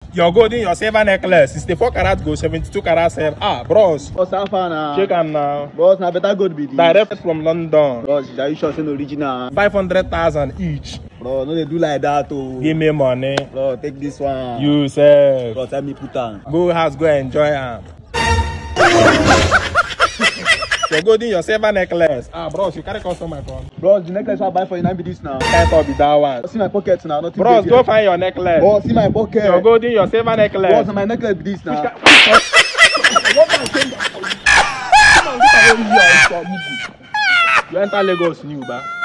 Your golden, your silver necklace, 64 karat gold, 72 karat silver. Ah, bros. What's that fan now? Check am now. Bros, now better good be this. Direct from London. Bros, are you sure it's an original? 500,000 each. Bro, no they do like that oh. Give me money. Bro, take this one. You say. Bro, tell me put on. Go house, go enjoy am. Your golden, your silver necklace. Ah, bros, you carry custom my phone. Bros, the necklace I buy for you now be this now. Can't be that one. See my pocket now, nothing. Bros, go find your necklace. Bros, see my pocket. Your golden, your silver necklace. Bros, my necklace be this now. You enter Lagos new, ba?